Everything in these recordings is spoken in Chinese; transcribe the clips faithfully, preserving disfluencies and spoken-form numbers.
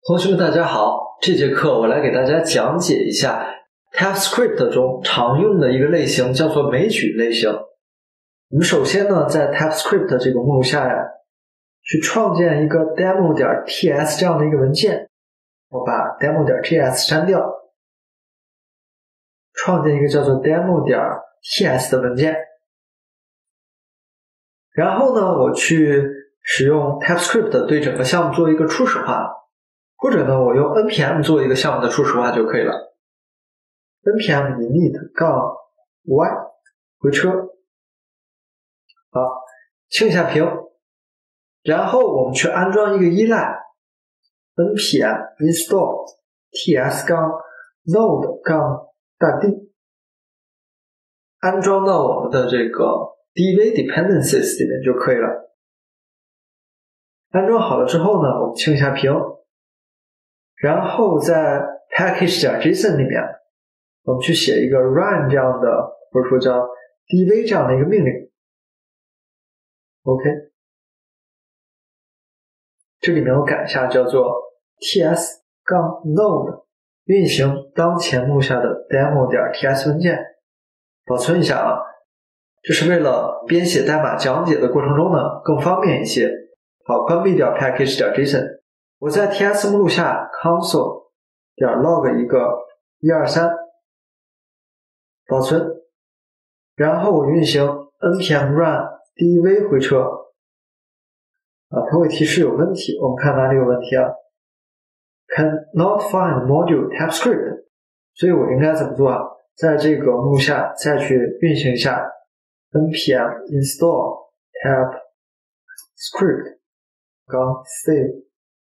同学们大家好，这节课我来给大家讲解一下 TypeScript 中常用的一个类型，叫做枚举类型。我们首先呢，在 TypeScript 这个目录下呀，去创建一个 demo.ts 这样的一个文件，我把 demo.ts 删掉，创建一个叫做 demo.ts 的文件。然后呢，我去使用 TypeScript 对整个项目做一个初始化，或者呢，我用 npm 做一个项目的初始化就可以了。npm init 杠 y 回车，好，清一下屏，然后我们去安装一个依赖 npm install ts 杠 node 杠大 d， 安装到我们的这个 dv dependencies 里面就可以了。安装好了之后呢，我们清一下屏，然后在 package.json 里面我们去写一个 run 这样的，或者说叫 dv 这样的一个命令。 OK， 这里面我改一下，叫做 ts 杠 node 运行当前目录下的 demo.ts 文件，保存一下啊，这是为了编写代码讲解的过程中呢更方便一些。好，关闭掉 package.json， 我在 ts 目录下 console 点 log 一个一二三，保存，然后我运行 npm run dev 回车，啊，它会提示有问题，我们看哪里有问题啊 ？cannot find module TypeScript， 所以我应该怎么做啊？在这个目录下再去运行一下 npm install TypeScript 杠 save。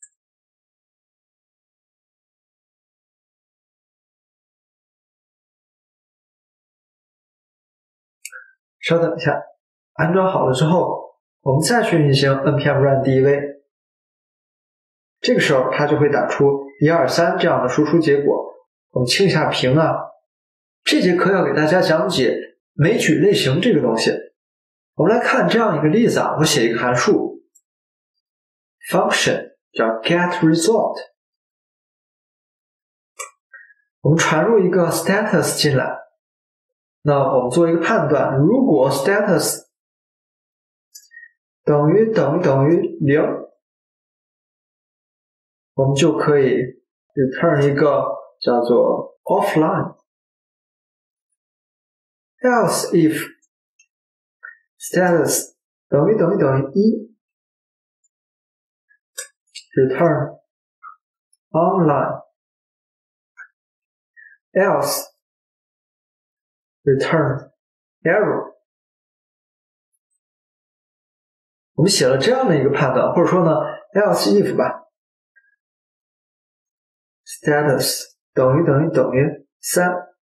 稍等一下，安装好了之后，我们再去运行 npm run dev， 这个时候它就会打出一二三这样的输出结果。我们清一下屏啊，这节课要给大家讲解枚举类型这个东西。我们来看这样一个例子啊，我写一个函数 function 叫 getResult， 我们传入一个 status 进来。那我们做一个判断，如果 status 等于等于等于零，我们就可以 return 一个叫做 offline。 else if status 等于等于等于一 return online， else return error。 我们写了这样的一个判断，或者说呢 else if 吧 status 等于等于等于三，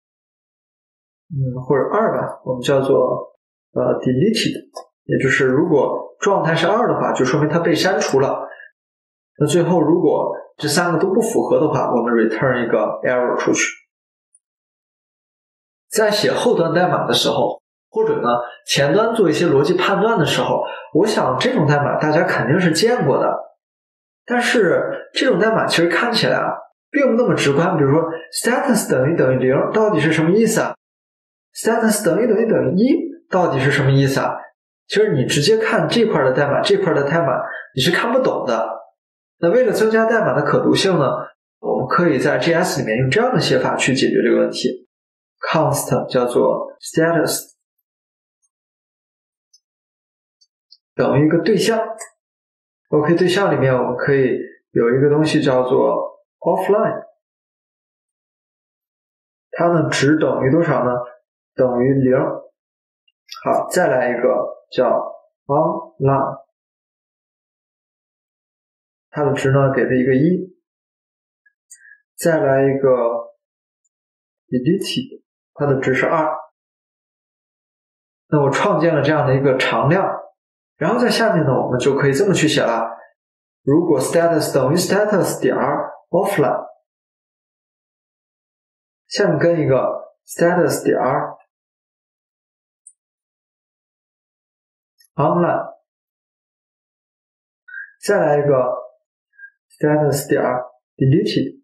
嗯，或者二吧，我们叫做呃 deleted， 也就是如果状态是二的话，就说明它被删除了。那最后如果这三个都不符合的话，我们 return 一个 error 出去。在写后端代码的时候，或者呢前端做一些逻辑判断的时候，我想这种代码大家肯定是见过的，但是这种代码其实看起来啊并不那么直观。比如说 status 等于等于零到底是什么意思啊？ status 等于等于等于一到底是什么意思啊？其实你直接看这块的代码，这块的代码你是看不懂的。那为了增加代码的可读性呢，我们可以在 J S 里面用这样的写法去解决这个问题。const 叫做 status 等于一个对象。 OK， 对象里面我们可以有一个东西叫做 offline， 它呢值等于多少呢？等于零。好，再来一个叫 online， 它的值呢给了一个一。再来一个 deleted， 它的值是二。那我创建了这样的一个常量，然后在下面呢我们就可以这么去写了，如果 status 等于 status 点 offline， 下面跟一个 status 点 online， 再来一个 status 点 deleted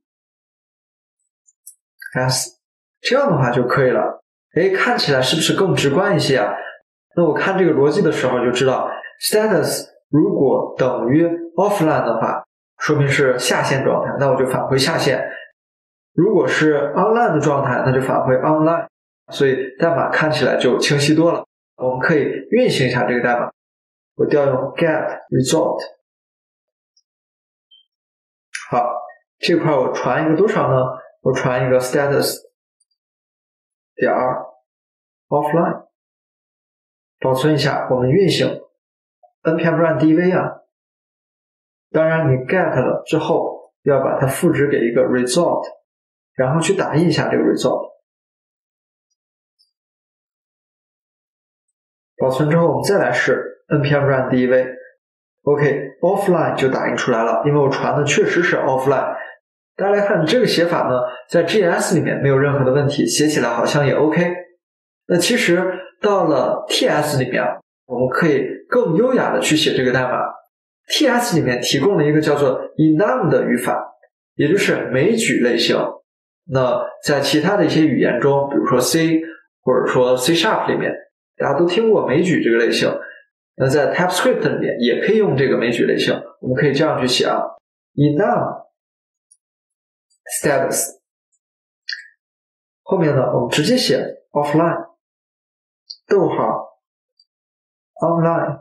s， 这样的话就可以了。哎，看起来是不是更直观一些啊？那我看这个逻辑的时候就知道 status 如果等于 offline 的话，说明是下线状态，那我就返回下线。如果是 online 的状态，那就返回 online。所以代码看起来就清晰多了。我们可以运行一下这个代码。我调用 get result。好，这块我传一个多少呢？我传一个 status 点 offline。保存一下，我们运行 npm run dev 啊。当然你 get 了之后，要把它复制给一个 result， 然后去打印一下这个 result。保存之后，我们再来试 npm run dev。OK， offline 就打印出来了，因为我传的确实是 offline。大家来看这个写法呢，在 G S 里面没有任何的问题，写起来好像也 OK。那其实到了 T S 里面，我们可以更优雅的去写这个代码。T S 里面提供了一个叫做 enum 的语法，也就是枚举类型。那在其他的一些语言中，比如说 C 或者说 C Sharp 里面，大家都听过枚举这个类型。那在 TypeScript 里面也可以用这个枚举类型，我们可以这样去写啊 enum status， 后面呢我们直接写 offline 逗号 online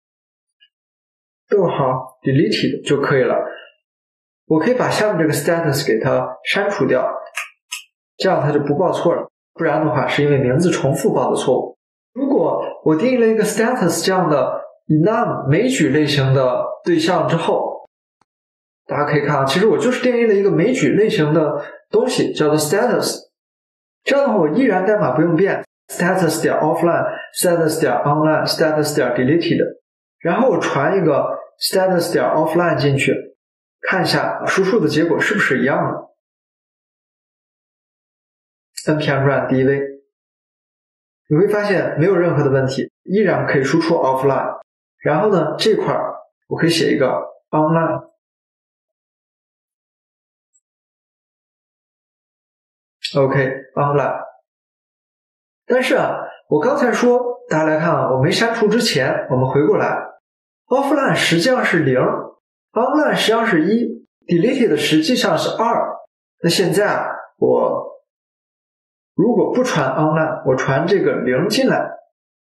逗号 deleted 就可以了。我可以把下面这个 status 给它删除掉，这样它就不报错了，不然的话是因为名字重复报的错误。如果我定义了一个 status 这样的 enum 枚举类型的对象之后，大家可以看啊，其实我就是定义了一个枚举类型的东西叫做 status， 这样的话我依然代码不用变 status 点 offline status 点 online status 点 deleted， 然后我传一个 status 点 offline 进去，看一下输出的结果是不是一样的。 npm run dev， 你会发现没有任何的问题，依然可以输出 offline。 然后呢这块我可以写一个 online。 OK online。 但是啊我刚才说大家来看啊，我没删除之前我们回过来 offline 实际上是零， online 实际上是一， deleted 实际上是二。那现在啊我如果不传 online， 我传这个零进来，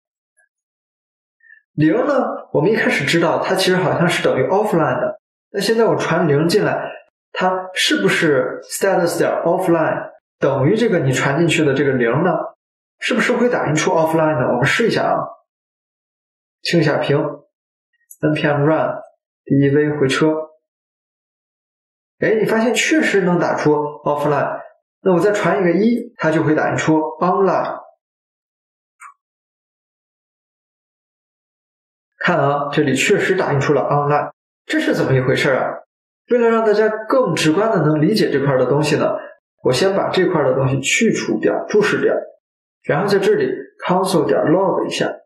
零呢我们一开始知道它其实好像是等于 offline 的，那现在我传零进来，它是不是 status 点 offline 等于这个你传进去的这个零呢？是不是会打印出 offline 呢？我们试一下啊，清一下屏 npm run dev 回车，哎，你发现确实能打出 offline。那我再传一个一，它就会打印出 online。 看啊，这里确实打印出了 online， 这是怎么一回事啊？为了让大家更直观的能理解这块的东西呢，我先把这块的东西去除掉，注释掉，然后在这里 console 点 log 一下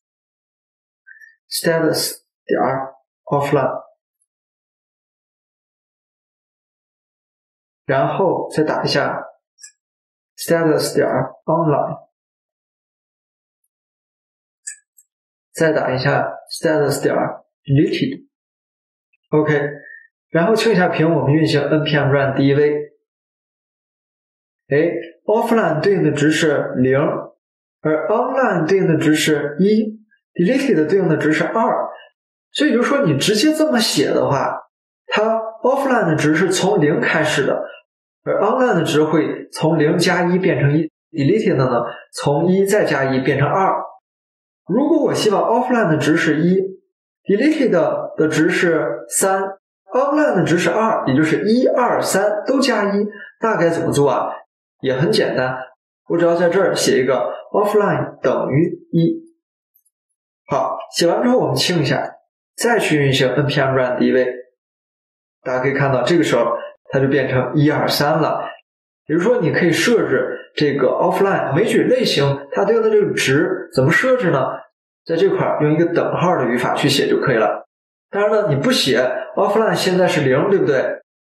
status 点 offline， 然后再打一下 status 点 online， 再打一下 status 点 deleted。 OK， 然后清一下屏，我们运行 npm run dev。 哎 offline 对应的值是零，而 online 对应的值是一， deleted 对应的值是二。所以就是说你直接这么写的话，它 offline 的值是从零开始的，而 online 的值会从零加一变成一， deleted 的呢从一再加一变成二。如果我希望 offline 的值是一， deleted 的值是三， online 的值是二，也就是一二三都加一，那该怎么做啊？也很简单，我只要在这儿写一个 offline 等于一。好，写完之后我们清一下，再去运行 npm run dev， 大家可以看到这个时候它就变成一二三了。比如说你可以设置这个 offline 枚举类型它对应的这个值怎么设置呢？在这块用一个等号的语法去写就可以了。当然了，你不写 offline 现在是零，对不对？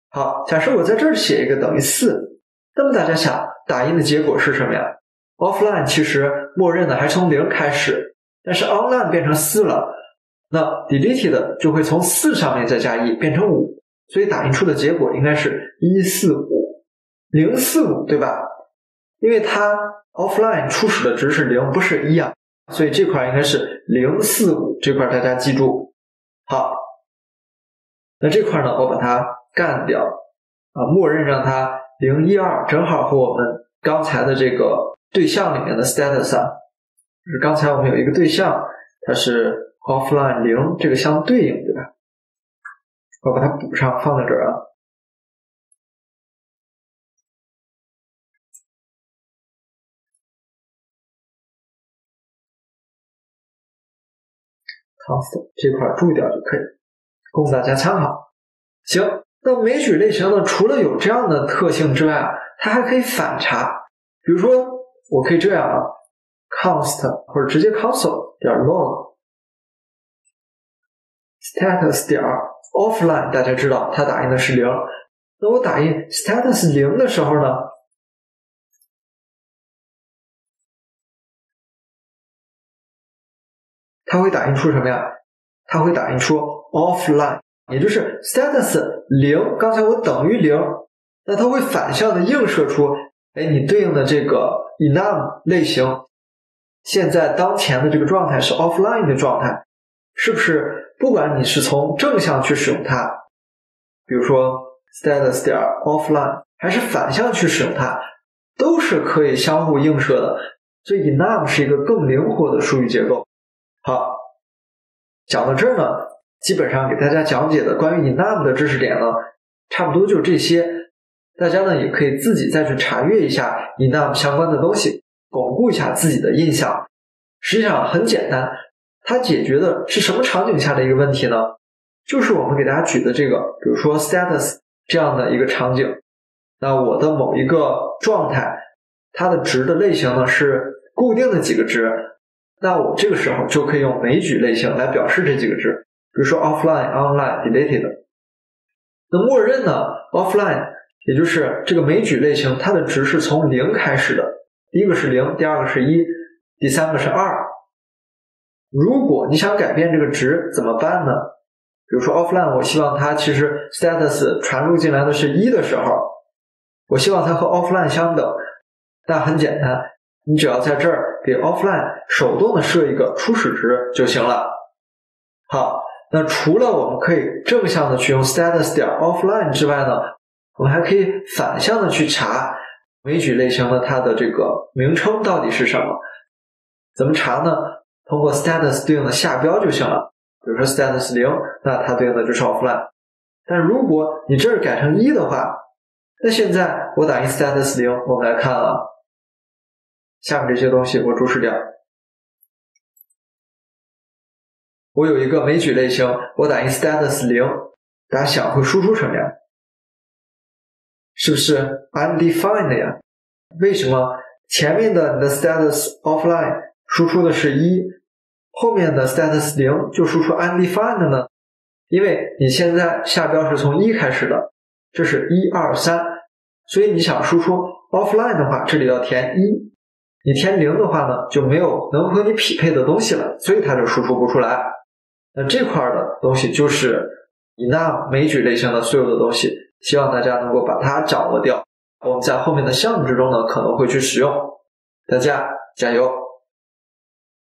好，假设我在这儿写一个等于四，那么大家想打印的结果是什么呀？ offline 其实默认的还从零开始，但是 online 变成四了，那 deleted 就会从四上面再加一变成五，所以打印出的结果应该是一四五零四五，对吧？因为它 offline 初始的值是零，不是一啊，所以这块应该是零四五，这块大家记住。好，那这块呢我把它干掉啊，默认让它零一二，正好和我们刚才的这个对象里面的 status 啊，就是刚才我们有一个对象它是 offline 零，这个相对应，对吧？我把它补上放在这儿啊。constant 这块注意掉就可以，供大家参考。行，那枚举类型呢，除了有这样的特性之外啊，它还可以反查。比如说我可以这样啊 const 或者直接 console 点 log status 点 offline， 大家知道它打印的是零，那我打印 status 零的时候呢，它会打印出什么呀？它会打印出 offline， 也就是 status 零，刚才我等于零，那它会反向的映射出，哎，你对应的这个 enum 类型现在当前的这个状态是 offline 的状态，是不是不管你是从正向去使用它，比如说 status 点 offline， 还是反向去使用它，都是可以相互映射的，所以 enum 是一个更灵活的术语结构。好，讲到这儿呢，基本上给大家讲解的关于 enum 的知识点呢，差不多就这些。大家呢也可以自己再去查阅一下 enum 相关的东西，巩固一下自己的印象。实际上很简单，它解决的是什么场景下的一个问题呢？就是我们给大家举的这个，比如说 status 这样的一个场景。那我的某一个状态，它的值的类型呢是固定的几个值，那我这个时候就可以用枚举类型来表示这几个值，比如说 offline online deleted。 那默认呢 offline 也就是这个枚举类型，它的值是从零开始的，第一个是零，第二个是一，第三个是二。如果你想改变这个值怎么办呢？比如说 offline 我希望它其实 status 传入进来的是一的时候，我希望它和 offline 相等，那很简单，你只要在这儿给 offline 手动的设一个初始值就行了。好，那除了我们可以正向的去用 status 点 offline 之外呢，我们还可以反向的去查枚举类型的它的这个名称到底是什么。怎么查呢？通过 status 对应的下标就行了，比如说 status 零，那它对应的就是 offline。 但如果你这儿改成一的话，那现在我打印 status 零，我们来看啊，下面这些东西我注释掉。我有一个枚举类型，我打印 status 零，大家想会输出什么呀？是不是 undefined 呀？为什么前面的你的 status offline 输出的是一，后面的 status 零就输出 undefined 呢？因为你现在下标是从一开始的，这是一二三，所以你想输出 offline 的话，这里要填一，你填零的话呢，就没有能和你匹配的东西了，所以它就输出不出来。那这块的东西就是 enum 枚举类型的所有的东西，希望大家能够把它掌握掉，我们在后面的项目之中呢可能会去使用，大家加油。